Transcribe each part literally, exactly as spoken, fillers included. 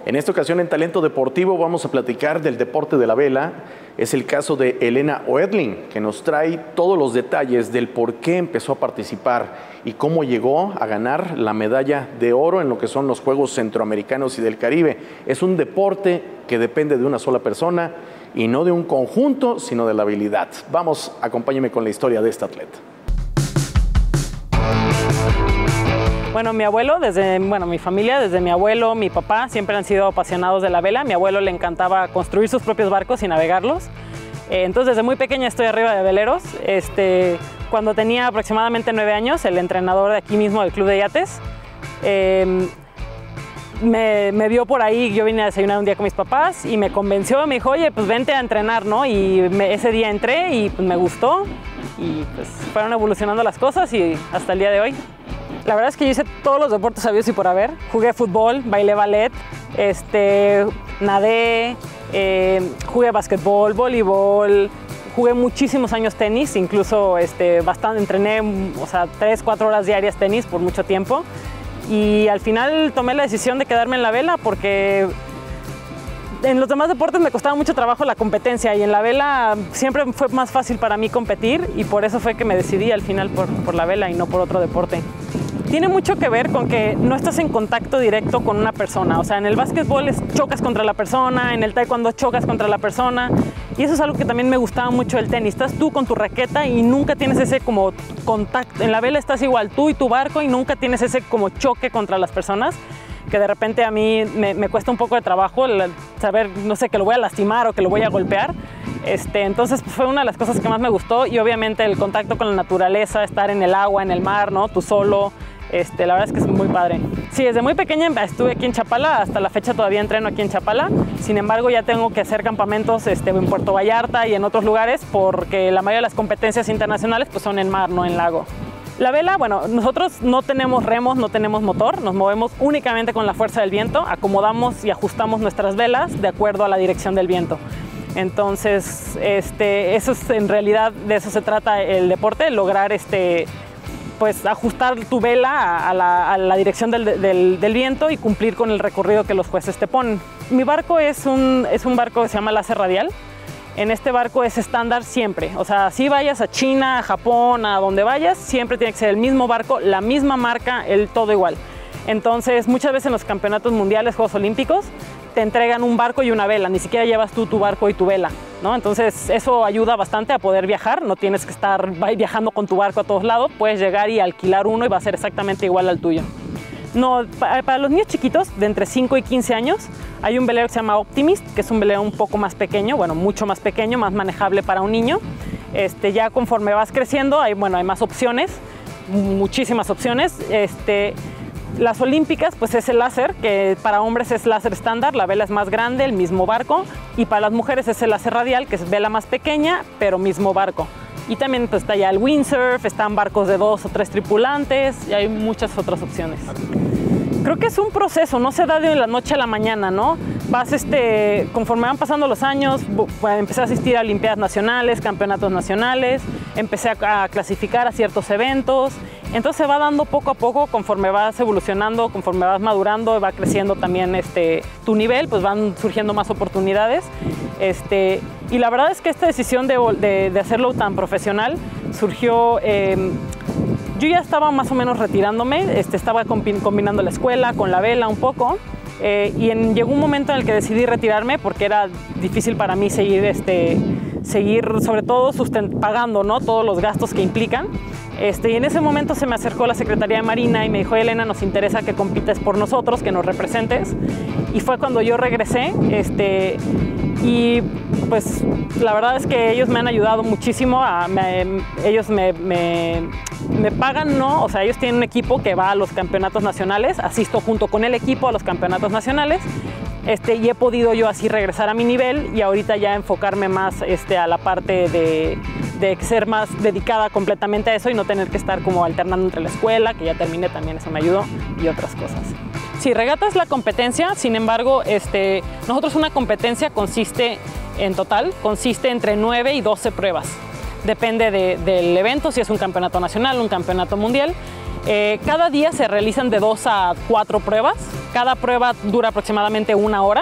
En esta ocasión en Talento Deportivo vamos a platicar del deporte de la vela. Es el caso de Elena Oedling, que nos trae todos los detalles del por qué empezó a participar y cómo llegó a ganar la medalla de oro en lo que son los Juegos Centroamericanos y del Caribe. Es un deporte que depende de una sola persona y no de un conjunto, sino de la habilidad. Vamos, acompáñeme con la historia de esta atleta. Bueno, mi abuelo, desde, bueno, mi familia, desde mi abuelo, mi papá, siempre han sido apasionados de la vela. A mi abuelo le encantaba construir sus propios barcos y navegarlos. Eh, entonces, desde muy pequeña estoy arriba de veleros. Este, cuando tenía aproximadamente nueve años, el entrenador de aquí mismo del Club de Yates eh, me, me vio por ahí. Yo vine a desayunar un día con mis papás y me convenció, me dijo, oye, pues vente a entrenar, ¿no? Y me, ese día entré y pues me gustó y pues fueron evolucionando las cosas y hasta el día de hoy. La verdad es que yo hice todos los deportes sabidos y por haber. Jugué fútbol, bailé ballet, este, nadé, eh, jugué básquetbol, voleibol, jugué muchísimos años tenis, incluso este, bastante, entrené, o sea, tres, cuatro horas diarias tenis por mucho tiempo. Y al final tomé la decisión de quedarme en la vela porque en los demás deportes me costaba mucho trabajo la competencia y en la vela siempre fue más fácil para mí competir y por eso fue que me decidí al final por, por la vela y no por otro deporte. Tiene mucho que ver con que no estás en contacto directo con una persona. O sea, en el básquetbol es, chocas contra la persona, en el taekwondo chocas contra la persona. Y eso es algo que también me gustaba mucho del tenis. Estás tú con tu raqueta y nunca tienes ese como contacto. En la vela estás igual tú y tu barco y nunca tienes ese como choque contra las personas. Que de repente a mí me, me cuesta un poco de trabajo el saber, no sé, que lo voy a lastimar o que lo voy a golpear. Este, entonces pues, fue una de las cosas que más me gustó y obviamente el contacto con la naturaleza, estar en el agua, en el mar, ¿no? Tú solo. Este, la verdad es que es muy padre. Sí, desde muy pequeña estuve aquí en Chapala, hasta la fecha todavía entreno aquí en Chapala. Sin embargo, ya tengo que hacer campamentos este, en Puerto Vallarta y en otros lugares porque la mayoría de las competencias internacionales pues, son en mar, no en lago. La vela, bueno, nosotros no tenemos remos, no tenemos motor, nos movemos únicamente con la fuerza del viento, acomodamos y ajustamos nuestras velas de acuerdo a la dirección del viento. Entonces, este, eso es, en realidad de eso se trata el deporte, lograr este, pues, ajustar tu vela a la, a la dirección del, del, del viento y cumplir con el recorrido que los jueces te ponen. Mi barco es un, es un barco que se llama láser radial. En este barco es estándar siempre, o sea, si vayas a China, a Japón, a donde vayas, siempre tiene que ser el mismo barco, la misma marca, el todo igual. Entonces, muchas veces en los campeonatos mundiales, Juegos Olímpicos, te entregan un barco y una vela, ni siquiera llevas tú tu barco y tu vela, ¿no? Entonces, eso ayuda bastante a poder viajar, no tienes que estar viajando con tu barco a todos lados, puedes llegar y alquilar uno y va a ser exactamente igual al tuyo. No, para los niños chiquitos, de entre cinco y quince años, hay un velero que se llama Optimist, que es un velero un poco más pequeño, bueno, mucho más pequeño, más manejable para un niño. Este, ya conforme vas creciendo, hay, bueno, hay más opciones, muchísimas opciones. Este, las olímpicas, pues es el láser, que para hombres es láser estándar, la vela es más grande, el mismo barco, y para las mujeres es el láser radial, que es vela más pequeña, pero mismo barco. Y también pues, está ya el windsurf, están barcos de dos o tres tripulantes y hay muchas otras opciones. Creo que es un proceso, no se da de la noche a la mañana, ¿no? Vas, este, conforme van pasando los años, empecé a asistir a Olimpiadas Nacionales, Campeonatos Nacionales, empecé a, a clasificar a ciertos eventos. Entonces se va dando poco a poco, conforme vas evolucionando, conforme vas madurando, va creciendo también este, tu nivel, pues van surgiendo más oportunidades. Este, y la verdad es que esta decisión de, de, de hacerlo tan profesional surgió, eh, yo ya estaba más o menos retirándome, este, estaba combinando la escuela con la vela un poco, eh, y en, llegó un momento en el que decidí retirarme porque era difícil para mí seguir, este, seguir sobre todo pagando, ¿no? Todos los gastos que implican. Este, y en ese momento se me acercó la Secretaría de Marina y me dijo, Elena, nos interesa que compites por nosotros, que nos representes. Y fue cuando yo regresé, este, y pues la verdad es que ellos me han ayudado muchísimo, a, me, ellos me, me, me pagan, ¿no? O sea, ellos tienen un equipo que va a los campeonatos nacionales, asisto junto con el equipo a los campeonatos nacionales. Este, y he podido yo así regresar a mi nivel y ahorita ya enfocarme más este, a la parte de, de ser más dedicada completamente a eso y no tener que estar como alternando entre la escuela, que ya terminé, también eso me ayudó, y otras cosas. Sí, regata es la competencia, sin embargo, este, nosotros una competencia consiste en total, consiste entre nueve y doce pruebas. Depende de, del evento, si es un campeonato nacional, un campeonato mundial. Eh, cada día se realizan de dos a cuatro pruebas. Cada prueba dura aproximadamente una hora.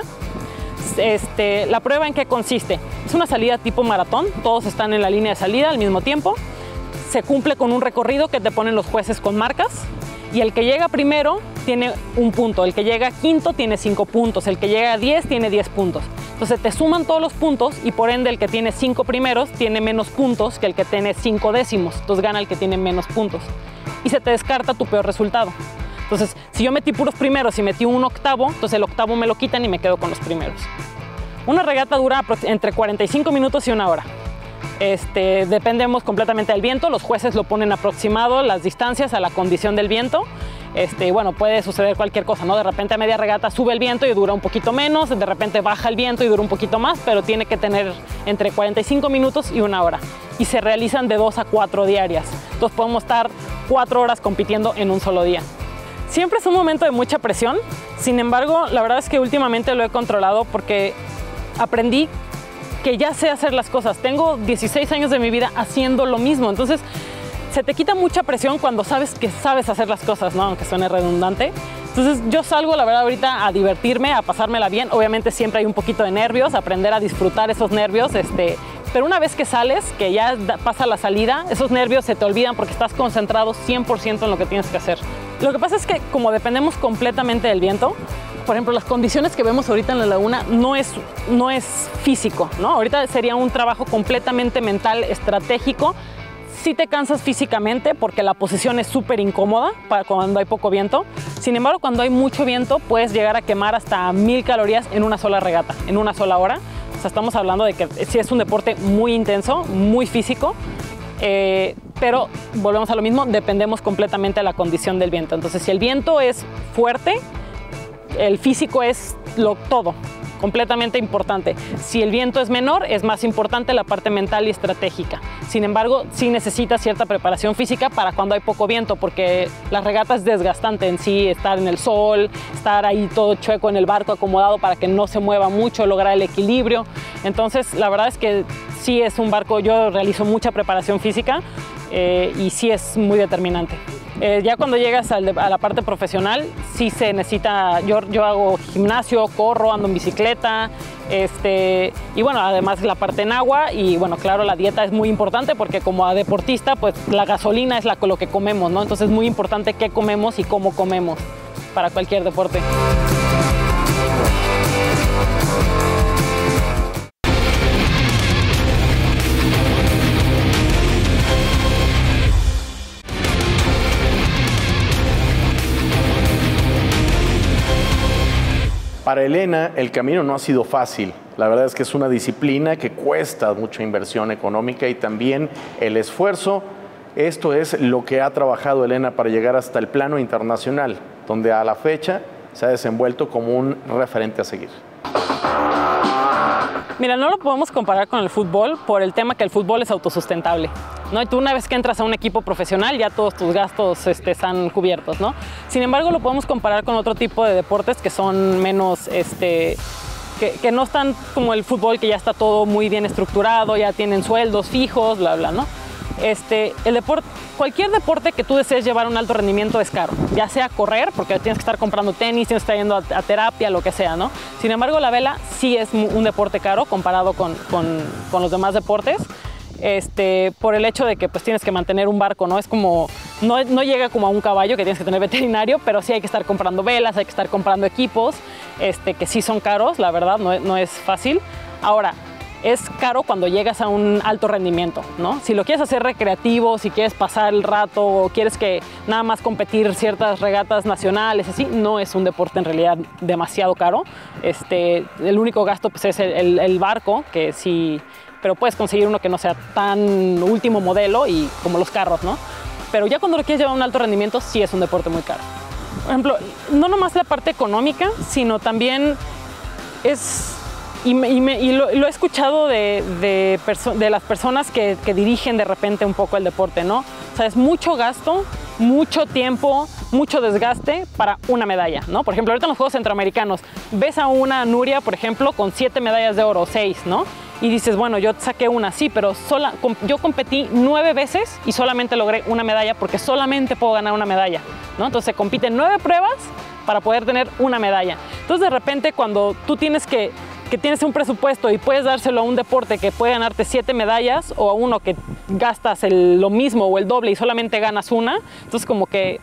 Este, ¿La prueba en qué consiste? Es una salida tipo maratón. Todos están en la línea de salida al mismo tiempo. Se cumple con un recorrido que te ponen los jueces con marcas. Y el que llega primero tiene un punto. El que llega quinto tiene cinco puntos. El que llega a diez tiene diez puntos. Entonces te suman todos los puntos y por ende el que tiene cinco primeros tiene menos puntos que el que tiene cinco décimos. Entonces gana el que tiene menos puntos. Y se te descarta tu peor resultado. Entonces, si yo metí puros primeros y metí un octavo, entonces el octavo me lo quitan y me quedo con los primeros. Una regata dura entre cuarenta y cinco minutos y una hora. Este, dependemos completamente del viento. Los jueces lo ponen aproximado las distancias a la condición del viento. Este, bueno, puede suceder cualquier cosa, ¿no? De repente a media regata sube el viento y dura un poquito menos, de repente baja el viento y dura un poquito más, pero tiene que tener entre cuarenta y cinco minutos y una hora. Y se realizan de dos a cuatro diarias. Entonces podemos estar cuatro horas compitiendo en un solo día. Siempre es un momento de mucha presión, sin embargo, la verdad es que últimamente lo he controlado porque aprendí que ya sé hacer las cosas. Tengo dieciséis años de mi vida haciendo lo mismo, entonces se te quita mucha presión cuando sabes que sabes hacer las cosas, ¿no? Aunque suene redundante. Entonces yo salgo, la verdad, ahorita a divertirme, a pasármela bien. Obviamente siempre hay un poquito de nervios, aprender a disfrutar esos nervios, este, pero una vez que sales, que ya pasa la salida, esos nervios se te olvidan porque estás concentrado cien por ciento en lo que tienes que hacer. Lo que pasa es que como dependemos completamente del viento, por ejemplo, las condiciones que vemos ahorita en la laguna no es, no es físico, ¿no? Ahorita sería un trabajo completamente mental, estratégico. Sí te cansas físicamente porque la posición es súper incómoda para cuando hay poco viento. Sin embargo, cuando hay mucho viento, puedes llegar a quemar hasta mil calorías en una sola regata, en una sola hora. O sea, estamos hablando de que sí es un deporte muy intenso, muy físico. Eh, pero volvemos a lo mismo, dependemos completamente de la condición del viento. Entonces, si el viento es fuerte, el físico es lo, todo, completamente importante. Si el viento es menor, es más importante la parte mental y estratégica. Sin embargo, sí necesitas cierta preparación física para cuando hay poco viento, porque la regata es desgastante en sí, estar en el sol, estar ahí todo chueco en el barco acomodado para que no se mueva mucho, lograr el equilibrio. Entonces, la verdad es que sí es un barco, yo realizo mucha preparación física eh, y sí es muy determinante. Eh, ya cuando llegas al de, a la parte profesional, sí se necesita, yo, yo hago gimnasio, corro, ando en bicicleta, este, y bueno, además la parte en agua y bueno, claro, la dieta es muy importante porque como deportista, pues la gasolina es la, lo que comemos, ¿no? Entonces es muy importante qué comemos y cómo comemos para cualquier deporte. Para Elena, el camino no ha sido fácil. La verdad es que es una disciplina que cuesta mucha inversión económica y también el esfuerzo. Esto es lo que ha trabajado Elena para llegar hasta el plano internacional, donde a la fecha se ha desenvuelto como un referente a seguir. Mira, no lo podemos comparar con el fútbol por el tema que el fútbol es autosustentable, ¿no? Y tú una vez que entras a un equipo profesional ya todos tus gastos este, están cubiertos, ¿no? Sin embargo, lo podemos comparar con otro tipo de deportes que son menos, este, que, que no están como el fútbol, que ya está todo muy bien estructurado, ya tienen sueldos fijos, bla, bla, ¿no? Este, el deporte, cualquier deporte que tú desees llevar un alto rendimiento es caro, ya sea correr, porque tienes que estar comprando tenis, tienes que estar yendo a, a terapia, lo que sea, ¿no? Sin embargo, la vela sí es un deporte caro comparado con, con, con los demás deportes, este, por el hecho de que pues tienes que mantener un barco, ¿no? Es como, no, no llega como a un caballo que tienes que tener veterinario, pero sí hay que estar comprando velas, hay que estar comprando equipos, este, que sí son caros, la verdad, no, no es fácil. Ahora, es caro cuando llegas a un alto rendimiento, ¿no? Si lo quieres hacer recreativo, si quieres pasar el rato o quieres que nada más competir ciertas regatas nacionales, así, no es un deporte en realidad demasiado caro. Este, el único gasto pues, es el, el, el barco, que sí, pero puedes conseguir uno que no sea tan último modelo y como los carros, ¿no? Pero ya cuando lo quieres llevar a un alto rendimiento, sí es un deporte muy caro. Por ejemplo, no nomás la parte económica, sino también es... Y, me, y, me, y lo, lo he escuchado de, de, de las personas que, que dirigen de repente un poco el deporte, ¿no? O sea, es mucho gasto, mucho tiempo, mucho desgaste para una medalla, ¿no? Por ejemplo, ahorita en los Juegos Centroamericanos, ves a una Nuria, por ejemplo, con siete medallas de oro, seis, ¿no? Y dices, bueno, yo saqué una, sí, pero sola, yo competí nueve veces y solamente logré una medalla porque solamente puedo ganar una medalla, ¿no? Entonces se compiten nueve pruebas para poder tener una medalla. Entonces de repente cuando tú tienes que, que tienes un presupuesto y puedes dárselo a un deporte que puede ganarte siete medallas o a uno que gastas el, lo mismo o el doble y solamente ganas una, entonces como que,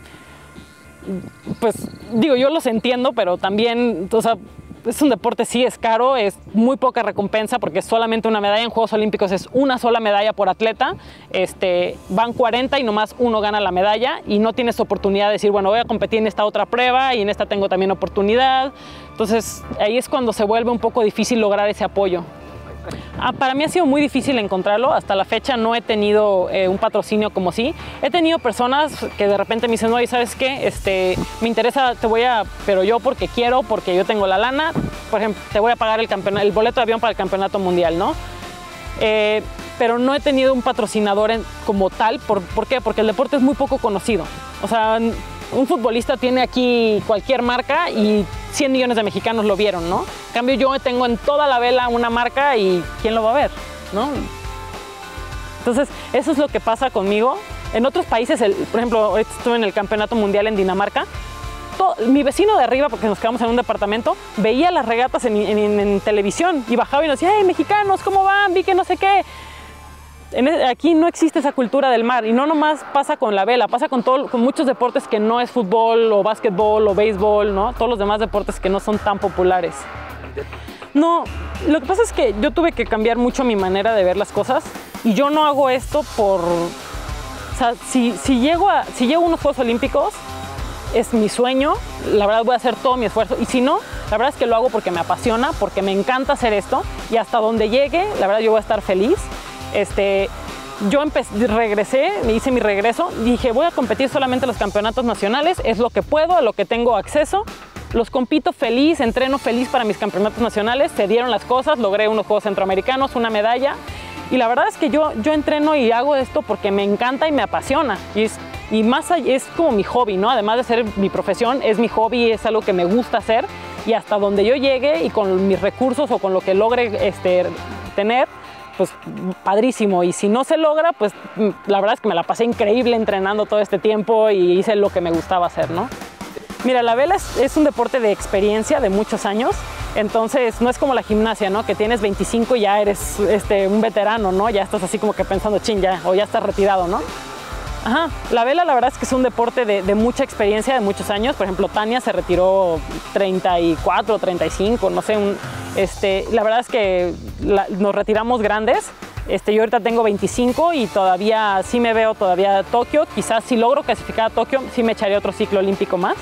pues digo, yo los entiendo, pero también, o sea, es un deporte, sí, es caro, es muy poca recompensa porque es solamente una medalla. En Juegos Olímpicos es una sola medalla por atleta, este, van cuarenta y nomás uno gana la medalla y no tienes oportunidad de decir, bueno, voy a competir en esta otra prueba y en esta tengo también oportunidad. Entonces ahí es cuando se vuelve un poco difícil lograr ese apoyo. Ah, para mí ha sido muy difícil encontrarlo. Hasta la fecha no he tenido eh, un patrocinio como sí. He tenido personas que de repente me dicen, oye, ¿sabes qué? Este, me interesa, te voy a, pero yo porque quiero, porque yo tengo la lana, por ejemplo, te voy a pagar el, el boleto de avión para el campeonato mundial, ¿no? Eh, pero no he tenido un patrocinador en, como tal. ¿Por, ¿Por qué? Porque el deporte es muy poco conocido. O sea, un futbolista tiene aquí cualquier marca y cien millones de mexicanos lo vieron, ¿no? En cambio, yo tengo en toda la vela una marca y ¿quién lo va a ver, no? Entonces, eso es lo que pasa conmigo. En otros países, el, por ejemplo, estuve en el Campeonato Mundial en Dinamarca. Todo, mi vecino de arriba, porque nos quedamos en un departamento, veía las regatas en, en, en televisión y bajaba y nos decía, ¡hey, mexicanos, ¿cómo van? Vi que no sé qué. En, aquí no existe esa cultura del mar y no nomás pasa con la vela, pasa con, todo, con muchos deportes que no es fútbol o básquetbol o béisbol, ¿no? Todos los demás deportes que no son tan populares. No, lo que pasa es que yo tuve que cambiar mucho mi manera de ver las cosas y yo no hago esto por... O sea, si, si, llego a, si llego a unos Juegos Olímpicos, es mi sueño, la verdad voy a hacer todo mi esfuerzo y si no, la verdad es que lo hago porque me apasiona, porque me encanta hacer esto y hasta donde llegue, la verdad yo voy a estar feliz. Este, yo empecé, regresé, me hice mi regreso, dije voy a competir solamente en los campeonatos nacionales, es lo que puedo, a lo que tengo acceso, los compito feliz, entreno feliz para mis campeonatos nacionales, se dieron las cosas, logré unos Juegos Centroamericanos, una medalla y la verdad es que yo, yo entreno y hago esto porque me encanta y me apasiona y, es, y más allá, es como mi hobby, ¿no? Además de ser mi profesión, es mi hobby, es algo que me gusta hacer y hasta donde yo llegue y con mis recursos o con lo que logre este, tener, pues padrísimo, y si no se logra, pues la verdad es que me la pasé increíble entrenando todo este tiempo y hice lo que me gustaba hacer, ¿no? Mira, la vela es, es un deporte de experiencia de muchos años, entonces no es como la gimnasia, ¿no? Que tienes veinticinco y ya eres este, un veterano, ¿no? Ya estás así como que pensando, chin, ya, o ya estás retirado, ¿no? Ajá, la vela la verdad es que es un deporte de, de mucha experiencia, de muchos años. Por ejemplo, Tania se retiró treinta y cuatro, treinta y cinco, no sé. Un, este, la verdad es que la, nos retiramos grandes. Este, yo ahorita tengo veinticinco y todavía sí me veo todavía a Tokio. Quizás si logro clasificar a Tokio, sí me echaría otro ciclo olímpico más.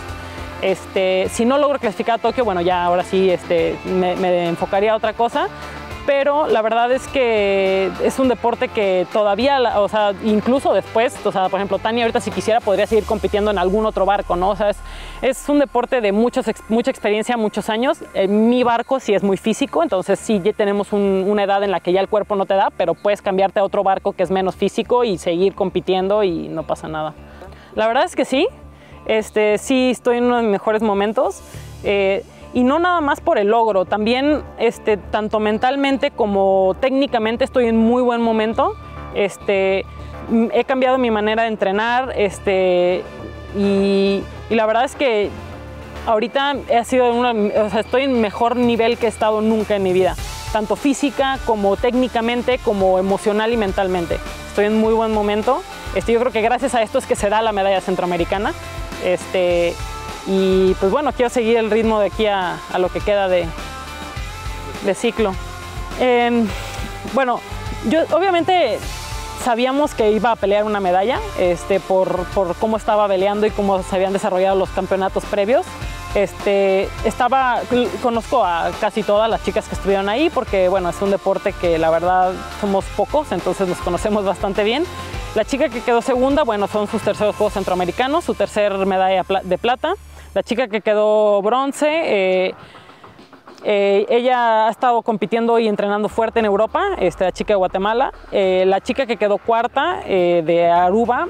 Este, si no logro clasificar a Tokio, bueno, ya ahora sí este, me, me enfocaría a otra cosa. Pero la verdad es que es un deporte que todavía, o sea, incluso después, o sea, por ejemplo, Tania ahorita si quisiera podría seguir compitiendo en algún otro barco, ¿no? O sea, es, es un deporte de muchos, mucha experiencia, muchos años. Eh, mi barco sí es muy físico, entonces sí ya tenemos un, una edad en la que ya el cuerpo no te da, pero puedes cambiarte a otro barco que es menos físico y seguir compitiendo y no pasa nada. La verdad es que sí, este, sí estoy en uno de mis mejores momentos. Eh, Y no nada más por el logro, también este, tanto mentalmente como técnicamente estoy en muy buen momento. Este, he cambiado mi manera de entrenar este, y, y la verdad es que ahorita he sido una, o sea, estoy en mejor nivel que he estado nunca en mi vida, tanto física como técnicamente, como emocional y mentalmente. Estoy en muy buen momento. Este, yo creo que gracias a esto es que se da la medalla centroamericana. Este, Y pues bueno, quiero seguir el ritmo de aquí a, a lo que queda de, de ciclo. Eh, bueno, yo obviamente sabíamos que iba a pelear una medalla este, por, por cómo estaba peleando y cómo se habían desarrollado los campeonatos previos. Este, estaba, conozco a casi todas las chicas que estuvieron ahí porque bueno, es un deporte que la verdad somos pocos, entonces nos conocemos bastante bien. La chica que quedó segunda, bueno, son sus terceros Juegos Centroamericanos, su tercer medalla de plata. La chica que quedó bronce, eh, eh, ella ha estado compitiendo y entrenando fuerte en Europa, este, la chica de Guatemala. Eh, la chica que quedó cuarta, eh, de Aruba,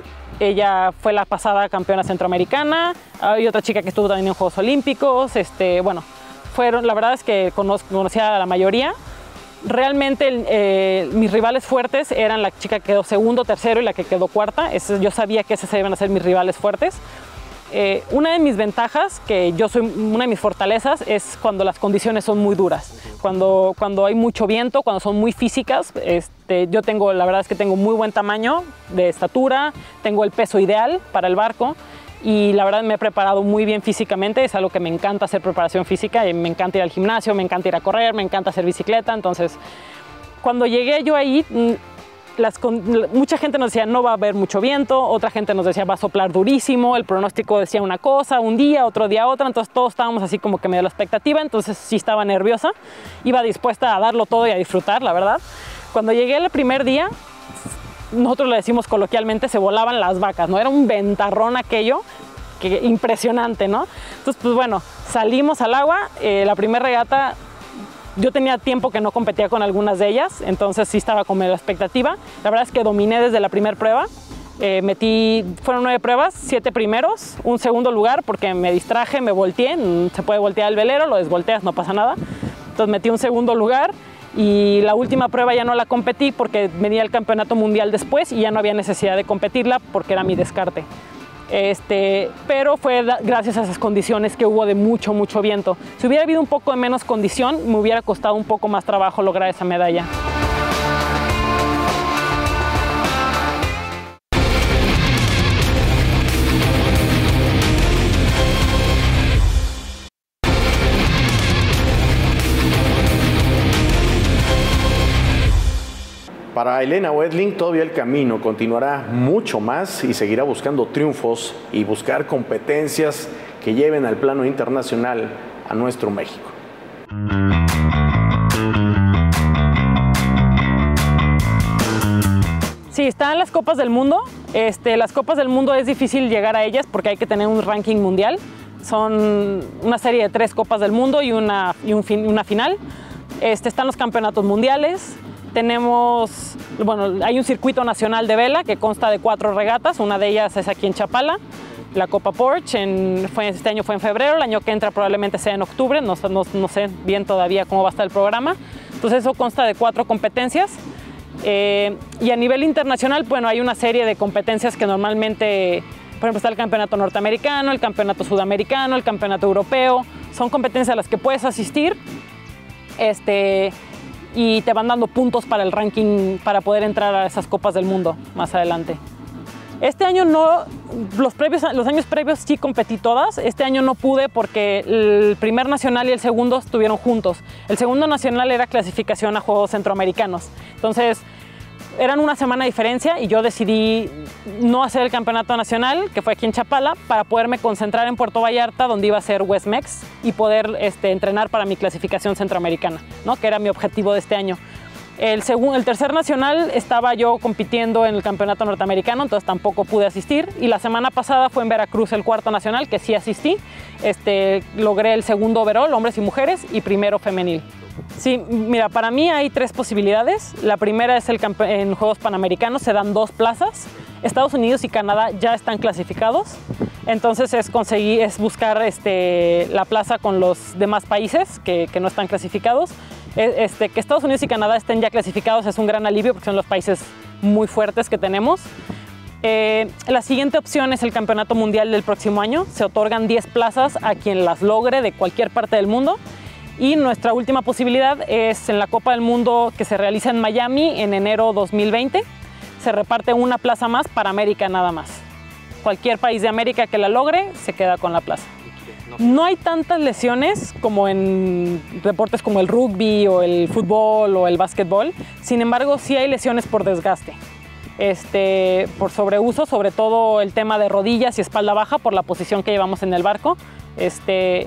ella fue la pasada campeona centroamericana, hay otra chica que estuvo también en Juegos Olímpicos, este, bueno, fueron, la verdad es que conozco, conocía a la mayoría. Realmente eh, mis rivales fuertes eran la chica que quedó segundo, tercero y la que quedó cuarta. Ese, yo sabía que esas iban a ser mis rivales fuertes. Eh, una de mis ventajas, que yo soy una de mis fortalezas, es cuando las condiciones son muy duras. Cuando, cuando hay mucho viento, cuando son muy físicas, este, yo tengo, la verdad es que tengo muy buen tamaño de estatura, tengo el peso ideal para el barco. Y la verdad me he preparado muy bien físicamente, es algo que me encanta hacer preparación física, y me encanta ir al gimnasio, me encanta ir a correr, me encanta hacer bicicleta. Entonces, cuando llegué yo ahí, las, mucha gente nos decía no va a haber mucho viento, otra gente nos decía va a soplar durísimo, el pronóstico decía una cosa, un día, otro día otra, entonces todos estábamos así como que medio a la expectativa, entonces sí estaba nerviosa, iba dispuesta a darlo todo y a disfrutar, la verdad. Cuando llegué el primer día, nosotros le decimos coloquialmente, se volaban las vacas, ¿no? Era un ventarrón aquello, que impresionante, ¿no? Entonces, pues bueno, salimos al agua, eh, la primera regata, yo tenía tiempo que no competía con algunas de ellas, entonces sí estaba con la expectativa. La verdad es que dominé desde la primera prueba, eh, metí, fueron nueve pruebas, siete primeros, un segundo lugar porque me distraje, me volteé, se puede voltear el velero, lo desvolteas, no pasa nada. Entonces metí un segundo lugar. Y la última prueba ya no la competí porque venía el campeonato mundial después y ya no había necesidad de competirla porque era mi descarte. Este, pero fue gracias a esas condiciones que hubo de mucho, mucho viento. Si hubiera habido un poco de menos condición, me hubiera costado un poco más trabajo lograr esa medalla. Para Elena Oedling todavía el camino continuará mucho más y seguirá buscando triunfos y buscar competencias que lleven al plano internacional a nuestro México. Sí, están las Copas del Mundo. Este, las Copas del Mundo es difícil llegar a ellas porque hay que tener un ranking mundial. Son una serie de tres Copas del Mundo y una, y un fin, una final. Este, están los campeonatos mundiales. Tenemos, bueno, hay un circuito nacional de vela que consta de cuatro regatas, una de ellas es aquí en Chapala, la Copa Porsche, en, fue, este año fue en febrero, el año que entra probablemente sea en octubre, no, no, no sé bien todavía cómo va a estar el programa. Entonces eso consta de cuatro competencias. Eh, y a nivel internacional, bueno, hay una serie de competencias que normalmente, por ejemplo, está el campeonato norteamericano, el campeonato sudamericano, el campeonato europeo, son competencias a las que puedes asistir. Este, y te van dando puntos para el ranking para poder entrar a esas Copas del Mundo más adelante. Este año no, los, previos, los años previos sí competí todas, este año no pude porque el primer nacional y el segundo estuvieron juntos. El segundo nacional era clasificación a Juegos Centroamericanos, entonces eran una semana de diferencia y yo decidí no hacer el campeonato nacional, que fue aquí en Chapala, para poderme concentrar en Puerto Vallarta, donde iba a ser Westmex, y poder este, entrenar para mi clasificación centroamericana, ¿no? Que era mi objetivo de este año. El, segundo, el tercer nacional estaba yo compitiendo en el campeonato norteamericano, entonces tampoco pude asistir. Y la semana pasada fue en Veracruz el cuarto nacional, que sí asistí. Este, logré el segundo overall, hombres y mujeres, y primero femenil. Sí, mira, para mí hay tres posibilidades. La primera es el en Juegos Panamericanos, se dan dos plazas. Estados Unidos y Canadá ya están clasificados. Entonces es, conseguir, es buscar este, la plaza con los demás países que, que no están clasificados. Este, que Estados Unidos y Canadá estén ya clasificados es un gran alivio porque son los países muy fuertes que tenemos. Eh, la siguiente opción es el Campeonato Mundial del próximo año. Se otorgan diez plazas a quien las logre de cualquier parte del mundo. Y nuestra última posibilidad es en la Copa del Mundo que se realiza en Miami en enero dos mil veinte. Se reparte una plaza más para América nada más. Cualquier país de América que la logre se queda con la plaza. No hay tantas lesiones como en deportes como el rugby o el fútbol o el básquetbol. Sin embargo, sí hay lesiones por desgaste. Este, por sobreuso, sobre todo el tema de rodillas y espalda baja por la posición que llevamos en el barco. Este,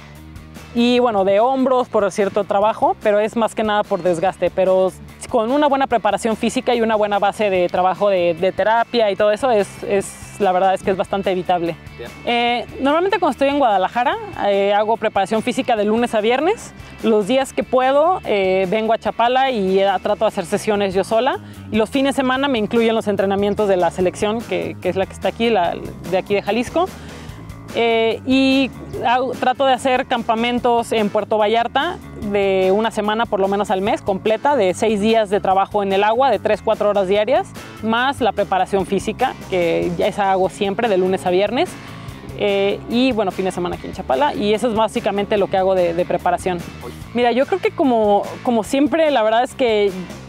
y bueno, de hombros por cierto trabajo, pero es más que nada por desgaste. Pero con una buena preparación física y una buena base de trabajo de, de terapia y todo eso es... es la verdad es que es bastante evitable. Eh, normalmente cuando estoy en Guadalajara eh, hago preparación física de lunes a viernes. Los días que puedo eh, vengo a Chapala y eh, trato de hacer sesiones yo sola. Y los fines de semana me incluyen los entrenamientos de la selección, que, que es la que está aquí, la, de aquí de Jalisco. Eh, y hago, trato de hacer campamentos en Puerto Vallarta de una semana por lo menos al mes, completa, de seis días de trabajo en el agua, de tres, cuatro horas diarias, más la preparación física, que ya esa hago siempre de lunes a viernes. Eh, y bueno, fin de semana aquí en Chapala, y eso es básicamente lo que hago de, de preparación. Mira, yo creo que como, como siempre, la verdad es que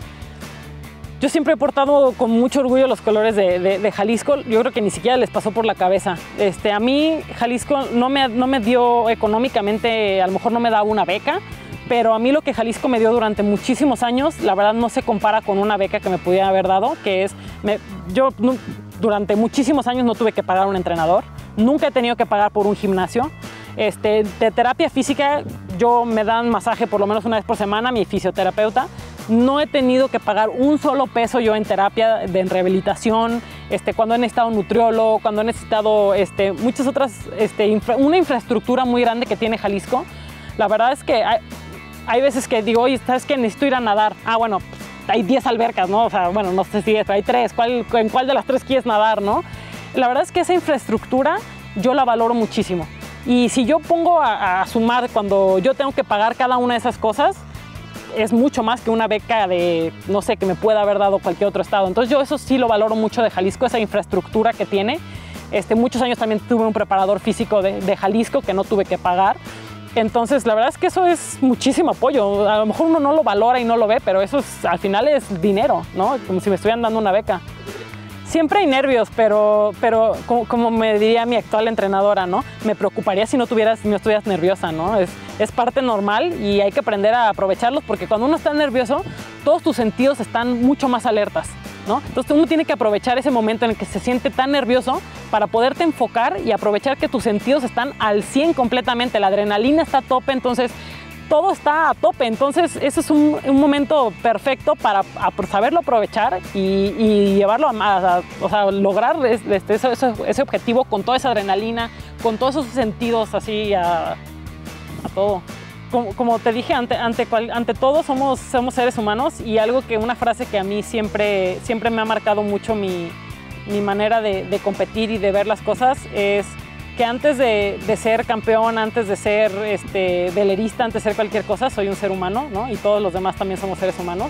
yo siempre he portado con mucho orgullo los colores de, de, de Jalisco. Yo creo que ni siquiera les pasó por la cabeza. Este, a mí Jalisco no me, no me dio económicamente, a lo mejor no me daba una beca, pero a mí lo que Jalisco me dio durante muchísimos años, la verdad no se compara con una beca que me pudiera haber dado, que es, me, yo no, durante muchísimos años no tuve que pagar un entrenador, nunca he tenido que pagar por un gimnasio. Este, de terapia física, yo me dan masaje por lo menos una vez por semana, mi fisioterapeuta. No he tenido que pagar un solo peso yo en terapia, de, en rehabilitación, este, cuando he necesitado un nutriólogo, cuando he necesitado este, muchas otras, este, infra, una infraestructura muy grande que tiene Jalisco. La verdad es que hay, hay veces que digo, oye, ¿sabes qué? Necesito ir a nadar. Ah, bueno, hay diez albercas, ¿no? O sea, bueno, no sé si diez, pero hay tres. ¿Cuál, ¿En cuál de las tres quieres nadar, no? La verdad es que esa infraestructura yo la valoro muchísimo. Y si yo pongo a, a sumar cuando yo tengo que pagar cada una de esas cosas, es mucho más que una beca de, no sé, que me pueda haber dado cualquier otro estado. Entonces yo eso sí lo valoro mucho de Jalisco, esa infraestructura que tiene. Este, muchos años también tuve un preparador físico de, de Jalisco que no tuve que pagar. Entonces la verdad es que eso es muchísimo apoyo. A lo mejor uno no lo valora y no lo ve, pero eso es, al final es dinero, ¿no? Como si me estuvieran dando una beca. Siempre hay nervios, pero, pero como, como me diría mi actual entrenadora, ¿no? Me preocuparía si no, tuvieras, si no estuvieras nerviosa, ¿no? Es, es parte normal y hay que aprender a aprovecharlos, porque cuando uno está nervioso, todos tus sentidos están mucho más alertas, ¿no? Entonces uno tiene que aprovechar ese momento en el que se siente tan nervioso para poderte enfocar y aprovechar que tus sentidos están al cien completamente, la adrenalina está a tope, entonces todo está a tope. Entonces ese es un, un momento perfecto para a, saberlo aprovechar y, y llevarlo a, a, a o sea, lograr este, ese, ese, ese objetivo con toda esa adrenalina, con todos esos sentidos así a, a todo. Como, como te dije, ante, ante, cual, ante todo somos, somos seres humanos, y algo que una frase que a mí siempre, siempre me ha marcado mucho mi, mi manera de, de competir y de ver las cosas es que antes de, de ser campeón, antes de ser este, velerista, antes de ser cualquier cosa, soy un ser humano, ¿no? Y todos los demás también somos seres humanos.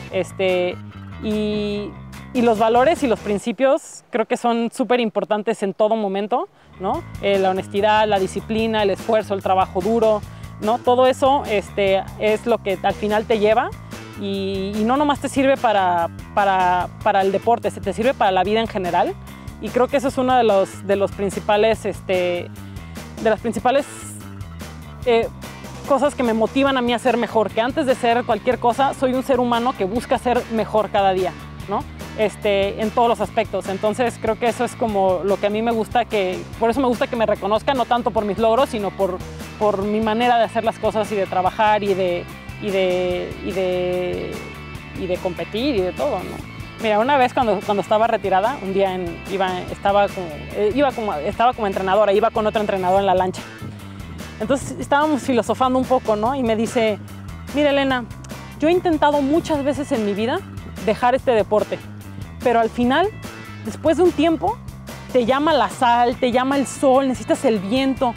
Este, y, y los valores y los principios creo que son súper importantes en todo momento, ¿no? Eh, la honestidad, la disciplina, el esfuerzo, el trabajo duro, ¿no? Todo eso este, es lo que al final te lleva, y, y no nomás te sirve para, para, para el deporte, te sirve para la vida en general. Y creo que eso es uno de los, de los principales, este, de las principales eh, cosas que me motivan a mí a ser mejor, que antes de ser cualquier cosa, soy un ser humano que busca ser mejor cada día, ¿no? Este, en todos los aspectos. Entonces creo que eso es como lo que a mí me gusta, que, por eso me gusta que me reconozcan, no tanto por mis logros, sino por, por mi manera de hacer las cosas y de trabajar y de, y de, y de, y de competir y de todo, ¿no? Mira, una vez cuando, cuando estaba retirada, un día en, iba, estaba como, eh, iba como, estaba como entrenadora, iba con otro entrenador en la lancha. Entonces estábamos filosofando un poco, ¿no? Y me dice, mira Elena, yo he intentado muchas veces en mi vida dejar este deporte, pero al final, después de un tiempo, te llama la sal, te llama el sol, necesitas el viento,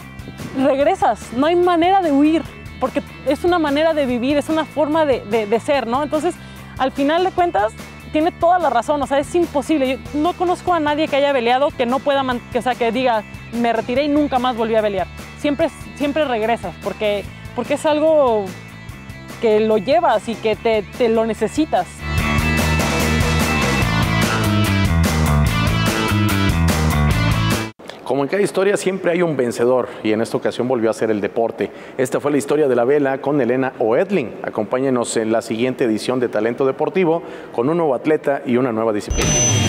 regresas, no hay manera de huir, porque es una manera de vivir, es una forma de, de, de ser, ¿no? Entonces, al final de cuentas, tiene toda la razón, o sea, es imposible. Yo no conozco a nadie que haya veleado que no pueda, que, o sea, que diga, me retiré y nunca más volví a velear. Siempre, siempre regresas, porque, porque es algo que lo llevas y que te, te lo necesitas. Como en cada historia siempre hay un vencedor, y en esta ocasión volvió a ser el deporte. Esta fue la historia de la vela con Elena Oedling. Acompáñenos en la siguiente edición de Talento Deportivo con un nuevo atleta y una nueva disciplina.